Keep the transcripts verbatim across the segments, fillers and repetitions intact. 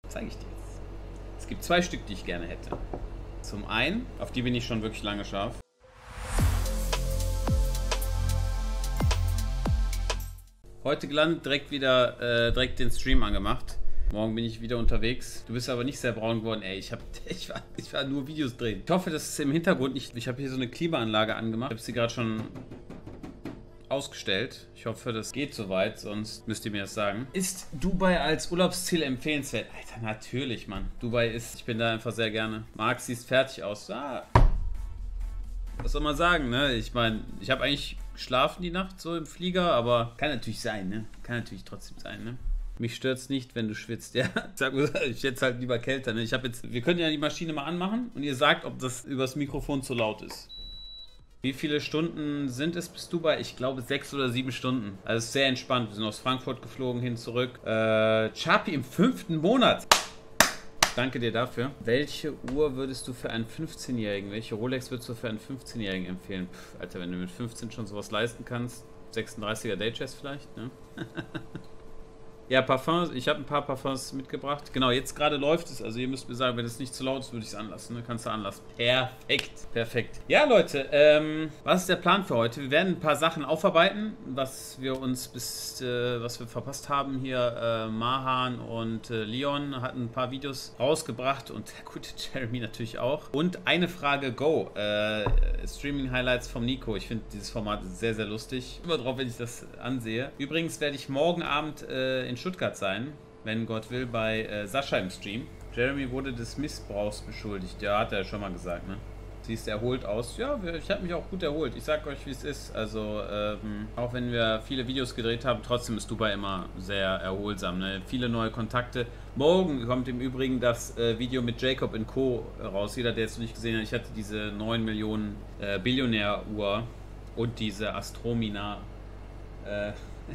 Zeige ich dir jetzt. Es gibt zwei Stück, die ich gerne hätte. Zum einen, auf die bin ich schon wirklich lange scharf. Heute gelandet, direkt wieder äh, direkt den Stream angemacht. Morgen bin ich wieder unterwegs. Du bist aber nicht sehr braun geworden. Ey, ich, hab, ich, war, ich war nur Videos drehen. Ich hoffe, dass es im Hintergrund nicht... Ich habe hier so eine Klimaanlage angemacht. Ich habe sie gerade schon ausgestellt. Ich hoffe, das geht soweit, sonst müsst ihr mir das sagen. Ist Dubai als Urlaubsziel empfehlenswert? Alter, natürlich, Mann. Dubai ist... Ich bin da einfach sehr gerne. Marc, siehst fertig aus. Ah, was soll man sagen, ne? Ich meine, ich habe eigentlich geschlafen die Nacht so im Flieger, aber kann natürlich sein, ne? Kann natürlich trotzdem sein, ne? Mich stört's nicht, wenn du schwitzt, ja. Ich sag, ich jetzt halt lieber kälter, ne? Ich habe jetzt... Wir können ja die Maschine mal anmachen und ihr sagt, ob das übers Mikrofon zu laut ist. Wie viele Stunden sind es bis Dubai? Ich glaube sechs oder sieben Stunden. Also es ist sehr entspannt. Wir sind aus Frankfurt geflogen, hin zurück. Äh, Chapi im fünften Monat. Danke dir dafür. Welche Uhr würdest du für einen fünfzehnjährigen, welche Rolex würdest du für einen fünfzehnjährigen empfehlen? Pff, Alter, wenn du mit fünfzehn schon sowas leisten kannst. sechsunddreißiger Datejust vielleicht, ne? Ja, Parfums, ich habe ein paar Parfums mitgebracht. Genau, jetzt gerade läuft es, also ihr müsst mir sagen, wenn es nicht zu laut ist, würde ich es anlassen, ne? Kannst du anlassen. Perfekt, perfekt. Ja, Leute, ähm, was ist der Plan für heute? Wir werden ein paar Sachen aufarbeiten, was wir uns bis, äh, was wir verpasst haben hier. Äh, Mahan und äh, Leon hatten ein paar Videos rausgebracht und der gute Jeremy natürlich auch. Und eine Frage, go, äh, Streaming-Highlights vom Nico. Ich finde dieses Format sehr, sehr lustig. Immer drauf, wenn ich das ansehe. Übrigens werde ich morgen Abend äh, in Stuttgart sein, wenn Gott will, bei äh, Sascha im Stream. Jeremy wurde des Missbrauchs beschuldigt. Ja, hat er schon mal gesagt, ne? Siehst erholt aus. Ja, ich habe mich auch gut erholt. Ich sag euch, wie es ist. Also, ähm, auch wenn wir viele Videos gedreht haben, trotzdem ist Dubai immer sehr erholsam, ne? Viele neue Kontakte. Morgen kommt im Übrigen das äh, Video mit Jacob und Co. raus. Jeder, der es noch nicht gesehen hat, ich hatte diese neun Millionen äh, Billionär-Uhr und diese Astromina. Äh,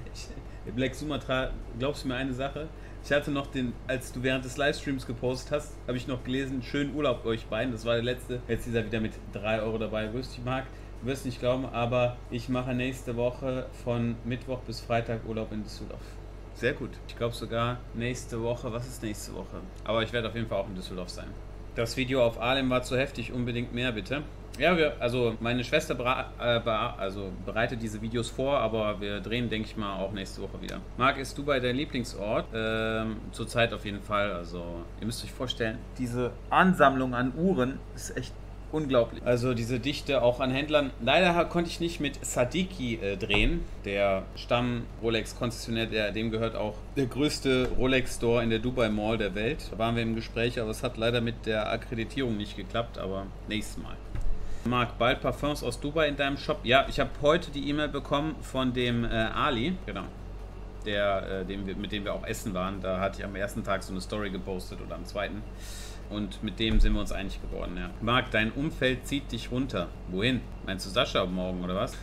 Black Sumatra, glaubst du mir eine Sache? Ich hatte noch den, als du während des Livestreams gepostet hast, habe ich noch gelesen, schönen Urlaub euch beiden. Das war der letzte. Jetzt ist er wieder mit drei Euro dabei. Grüß dich, Marc. Du wirst nicht glauben, aber ich mache nächste Woche von Mittwoch bis Freitag Urlaub in Düsseldorf. Sehr gut. Ich glaube sogar nächste Woche. Was ist nächste Woche? Aber ich werde auf jeden Fall auch in Düsseldorf sein. Das Video auf Alem war zu heftig. Unbedingt mehr, bitte. Ja, wir, also meine Schwester äh, also bereitet diese Videos vor, aber wir drehen, denke ich mal, auch nächste Woche wieder. Marc, ist Dubai dein Lieblingsort? Ähm, zurzeit auf jeden Fall. Also ihr müsst euch vorstellen, diese Ansammlung an Uhren ist echt unglaublich. Also diese Dichte auch an Händlern. Leider konnte ich nicht mit Sadiki äh, drehen, der Stamm-Rolex-Konzessionär, dem gehört auch der größte Rolex-Store in der Dubai Mall der Welt. Da waren wir im Gespräch, aber es hat leider mit der Akkreditierung nicht geklappt, aber nächstes Mal. Marc, bald Parfums aus Dubai in deinem Shop? Ja, ich habe heute die E-Mail bekommen von dem äh, Ali, genau, der, äh, dem wir, mit dem wir auch essen waren. Da hatte ich am ersten Tag so eine Story gepostet oder am zweiten. Und mit dem sind wir uns einig geworden, ja. Marc, dein Umfeld zieht dich runter. Wohin? Meinst du Sascha morgen oder was?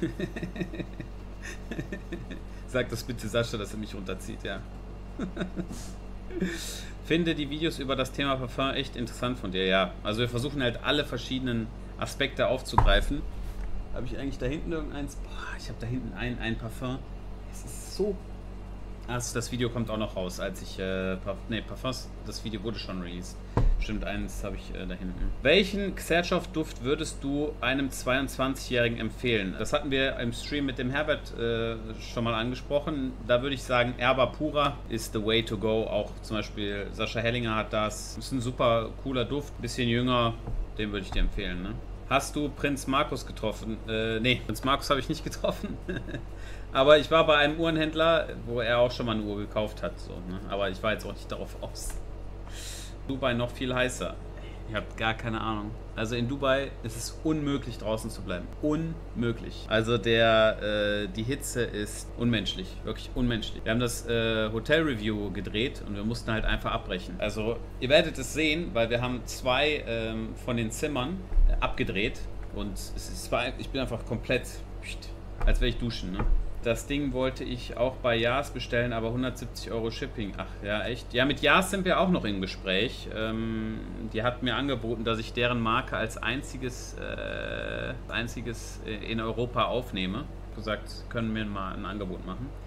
Sag das bitte Sascha, dass er mich runterzieht, ja. Finde die Videos über das Thema Parfum echt interessant von dir, ja. Also wir versuchen halt alle verschiedenen Aspekte aufzugreifen. Habe ich eigentlich da hinten irgendeins? Boah, ich habe da hinten ein, ein Parfum. Es ist so... Also das Video kommt auch noch raus, als ich... Äh, Parf ne, Parfums, das Video wurde schon released. Stimmt, eins habe ich äh, da hinten. Welchen Xerchow-Duft würdest du einem zweiundzwanzigjährigen empfehlen? Das hatten wir im Stream mit dem Herbert äh, schon mal angesprochen. Da würde ich sagen, Erba Pura ist the way to go. Auch zum Beispiel Sascha Hellinger hat das. Ist ein super cooler Duft, bisschen jünger. Den würde ich dir empfehlen, ne? Hast du Prinz Markus getroffen? Äh, nee, Prinz Markus habe ich nicht getroffen. Aber ich war bei einem Uhrenhändler, wo er auch schon mal eine Uhr gekauft hat. So, ne? Aber ich war jetzt auch nicht darauf aus. Dubai noch viel heißer. Ich habe gar keine Ahnung. Also in Dubai ist es unmöglich, draußen zu bleiben. Unmöglich. Also der, äh, die Hitze ist unmenschlich. Wirklich unmenschlich. Wir haben das äh, Hotel-Review gedreht und wir mussten halt einfach abbrechen. Also ihr werdet es sehen, weil wir haben zwei ähm, von den Zimmern äh, abgedreht. Und es ist, ich bin einfach komplett, als wäre ich duschen, ne? Das Ding wollte ich auch bei Yas bestellen, aber hundertsiebzig Euro Shipping. Ach ja, echt? Ja, mit Yas sind wir auch noch im Gespräch. Ähm, die hat mir angeboten, dass ich deren Marke als einziges, äh, einziges in Europa aufnehme. Gesagt, können wir mal ein Angebot machen.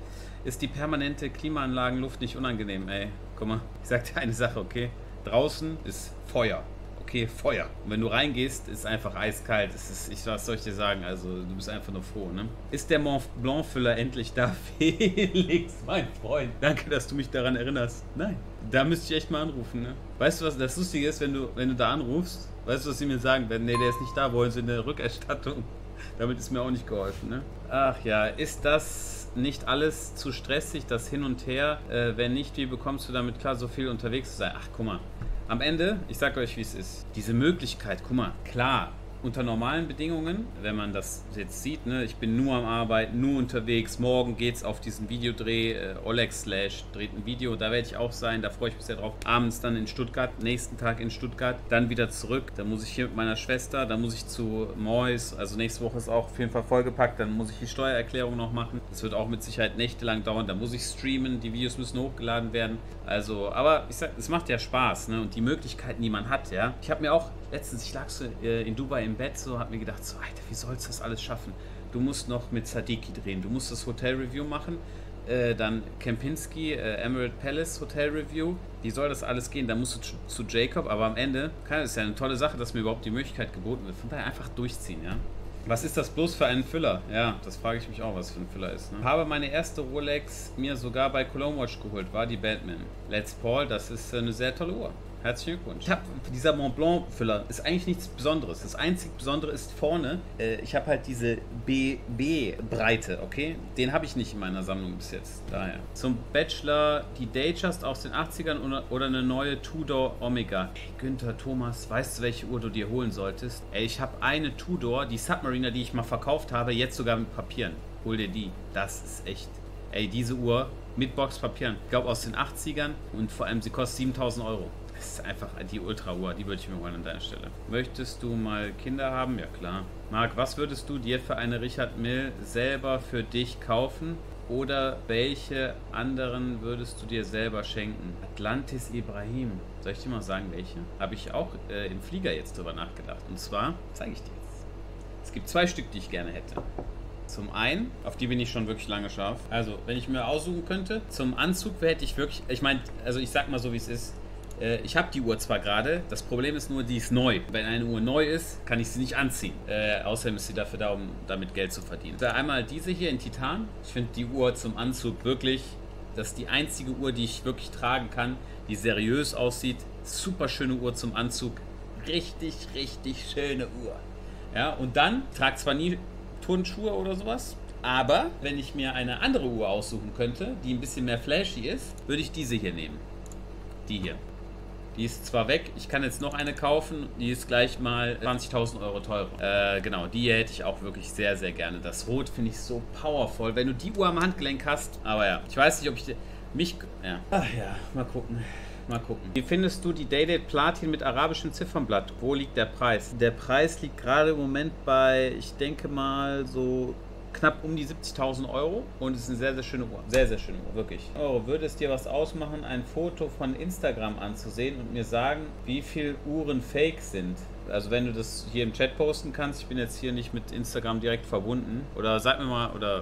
ist die permanente Klimaanlagenluft nicht unangenehm, ey. Guck mal, ich sag dir eine Sache, okay? Draußen ist Feuer. Okay, Feuer. Und wenn du reingehst, ist einfach eiskalt. Es ist, ich, was soll ich dir sagen? Also, du bist einfach nur froh, ne? Ist der Mont Blanc Füller endlich da? Felix, mein Freund. Danke, dass du mich daran erinnerst. Nein, da müsste ich echt mal anrufen, ne? Weißt du, was das Lustige ist, wenn du, wenn du da anrufst? Weißt du, was sie mir sagen werden? Nee, der ist nicht da, wollen sie eine Rückerstattung. Damit ist mir auch nicht geholfen, ne? Ach ja, ist das nicht alles zu stressig, das Hin und Her? Äh, wenn nicht, wie bekommst du damit klar, so viel unterwegs zu sein? Ach, guck mal. Am Ende, ich sag euch, wie es ist. Diese Möglichkeit, guck mal, klar, unter normalen Bedingungen, wenn man das jetzt sieht, ne, ich bin nur am Arbeiten, nur unterwegs, morgen geht's auf diesen Videodreh, äh, Oleg Slash dreht ein Video, da werde ich auch sein, da freue ich mich sehr drauf. Abends dann in Stuttgart, nächsten Tag in Stuttgart, dann wieder zurück, dann muss ich hier mit meiner Schwester, dann muss ich zu Mois, also nächste Woche ist auch auf jeden Fall vollgepackt, dann muss ich die Steuererklärung noch machen, das wird auch mit Sicherheit nächtelang dauern, dann muss ich streamen, die Videos müssen hochgeladen werden, also, aber ich sag, es macht ja Spaß, ne, und die Möglichkeiten, die man hat, ja, ich habe mir auch letztens, ich lag so äh, in Dubai im Bett, so, hab mir gedacht, so, Alter, wie sollst du das alles schaffen? Du musst noch mit Sadiki drehen, du musst das Hotel-Review machen, äh, dann Kempinski, äh, Emirate Palace Hotel-Review, wie soll das alles gehen? Dann musst du zu, zu Jacob, aber am Ende, das ist ja eine tolle Sache, dass mir überhaupt die Möglichkeit geboten wird. Von daher einfach durchziehen, ja. Was ist das bloß für einen Füller? Ja, das frage ich mich auch, was für ein Füller ist. Ne? Habe meine erste Rolex mir sogar bei Cologne Watch geholt, war die Batman. Let's Paul, das ist eine sehr tolle Uhr. Herzlichen Glückwunsch. Ich hab, dieser Mont Blanc Füller ist eigentlich nichts Besonderes. Das einzig Besondere ist vorne, äh, ich habe halt diese B B-Breite, okay? Den habe ich nicht in meiner Sammlung bis jetzt. Daher. Zum Bachelor die Datejust aus den achtzigern oder, oder eine neue Tudor Omega. Ey, Günther, Thomas, weißt du, welche Uhr du dir holen solltest? Ey, ich habe eine Tudor, die Submariner, die ich mal verkauft habe, jetzt sogar mit Papieren. Hol dir die. Das ist echt... Ey, diese Uhr mit Boxpapieren. Ich glaube aus den achtzigern und vor allem sie kostet siebentausend Euro. Das ist einfach die Ultra-Uhr, die würde ich mir holen an deiner Stelle. Möchtest du mal Kinder haben? Ja klar. Marc, was würdest du dir für eine Richard Mille selber für dich kaufen? Oder welche anderen würdest du dir selber schenken? Atlantis Ibrahim. Soll ich dir mal sagen, welche? Habe ich auch äh, im Flieger jetzt drüber nachgedacht. Und zwar, zeige ich dir jetzt. Es gibt zwei Stück, die ich gerne hätte. Zum einen, auf die bin ich schon wirklich lange scharf. Also, wenn ich mir aussuchen könnte, zum Anzug hätte ich wirklich, ich meine, also ich sag mal so, wie es ist. Ich habe die Uhr zwar gerade, das Problem ist nur, die ist neu. Wenn eine Uhr neu ist, kann ich sie nicht anziehen. Äh, außerdem ist sie dafür da, um damit Geld zu verdienen. Da einmal diese hier in Titan. Ich finde die Uhr zum Anzug wirklich, das ist die einzige Uhr, die ich wirklich tragen kann, die seriös aussieht. Super schöne Uhr zum Anzug. Richtig, richtig schöne Uhr. Ja, und dann, ich trage zwar nie Turnschuhe oder sowas, aber wenn ich mir eine andere Uhr aussuchen könnte, die ein bisschen mehr flashy ist, würde ich diese hier nehmen. Die hier. Die ist zwar weg, ich kann jetzt noch eine kaufen, die ist gleich mal zwanzigtausend Euro teurer. Äh, genau, die hätte ich auch wirklich sehr, sehr gerne. Das Rot finde ich so powerful, wenn du die Uhr am Handgelenk hast. Aber ja, ich weiß nicht, ob ich die, mich... Ja. Ach ja, mal gucken. Mal gucken. Wie findest du die Day-Date Platin mit arabischem Ziffernblatt? Wo liegt der Preis? Der Preis liegt gerade im Moment bei, ich denke mal, so... knapp um die siebzigtausend Euro und es ist eine sehr, sehr schöne Uhr. Sehr, sehr schöne Uhr, wirklich. Oh, würde es dir was ausmachen, ein Foto von Instagram anzusehen und mir sagen, wie viele Uhren fake sind? Also wenn du das hier im Chat posten kannst, ich bin jetzt hier nicht mit Instagram direkt verbunden. Oder sag mir mal, oder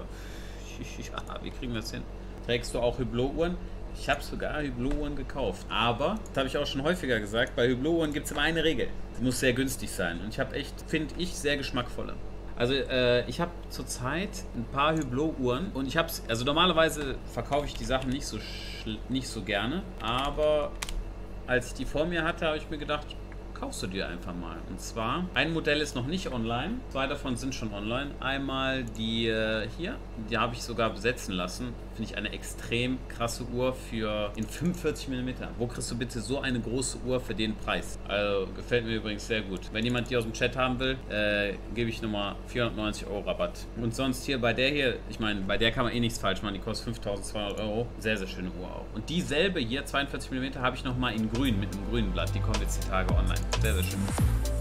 ja, wie kriegen wir das hin? Trägst du auch Hublot-Uhren? Ich habe sogar Hublot-Uhren gekauft. Aber, das habe ich auch schon häufiger gesagt, bei Hublot-Uhren gibt es immer eine Regel. Die muss sehr günstig sein. Und ich habe echt, finde ich, sehr geschmackvolle. Also äh, ich habe zurzeit ein paar Hublot-Uhren und ich habe es, also normalerweise verkaufe ich die Sachen nicht so, nicht so gerne, aber als ich die vor mir hatte, habe ich mir gedacht, kaufst du dir einfach mal. Und zwar, ein Modell ist noch nicht online, zwei davon sind schon online. Einmal die äh, hier, die habe ich sogar besetzen lassen. Finde ich eine extrem krasse Uhr für in fünfundvierzig Millimeter. Wo kriegst du bitte so eine große Uhr für den Preis? Also gefällt mir übrigens sehr gut. Wenn jemand die aus dem Chat haben will, äh, gebe ich nochmal vierhundertneunzig Euro Rabatt. Und sonst hier bei der hier, ich meine, bei der kann man eh nichts falsch machen. Die kostet fünftausendzweihundert Euro. Sehr, sehr schöne Uhr auch. Und dieselbe hier, zweiundvierzig Millimeter, habe ich nochmal in grün mit einem grünen Blatt. Die kommt jetzt die Tage online. Sehr, sehr schön.